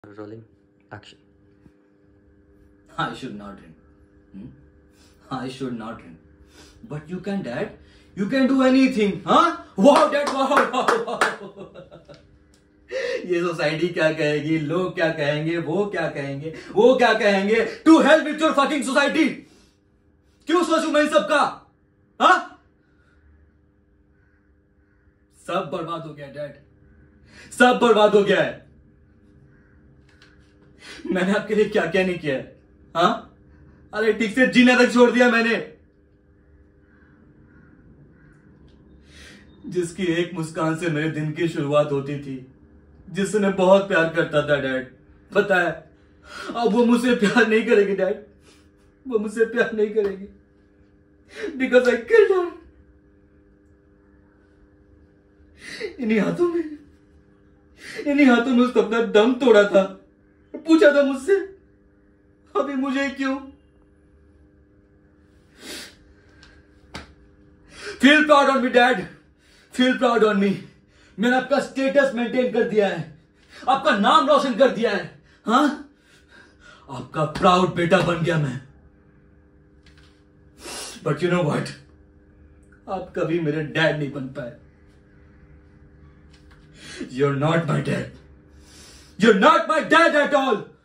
Rolling. Action. I should not drink. I should not drink. But you can, Dad. You can do anything, huh? Wow, Dad, wow. ये society क्या कहेगी, लोग क्या कहेंगे, वो क्या कहेंगे? To hell with your fucking society. क्यों सोचूं मैं इन सब का? हाँ? सब बर्बाद हो गया, डैड. सब बर्बाद हो गया है. मैंने आपके लिए क्या क्या नहीं किया है, हाँ? अरे ठीक से जीना तक छोड़ दिया मैंने. जिसकी एक मुस्कान से मेरे दिन की शुरुआत होती थी, जिससे मैं बहुत प्यार करता था, डैड. पता है, अब वो मुझसे प्यार नहीं करेगी, डैड. वो मुझसे प्यार नहीं करेगी. Because I killed her. इन्हीं हाथों में उसने अपना दम तोड़ा था. पूछा था मुझसे, अभी मुझे क्यों? Feel proud on me, dad. Feel proud on me. मैंने आपका स्टेटस मेंटेन कर दिया है, आपका नाम रोशन कर दिया है, हाँ? आपका प्राउड बेटा बन गया मैं. बट यू नो व्हाट, आप कभी मेरे डैड नहीं बन पाए. You're not my dad. You're not my dad at all.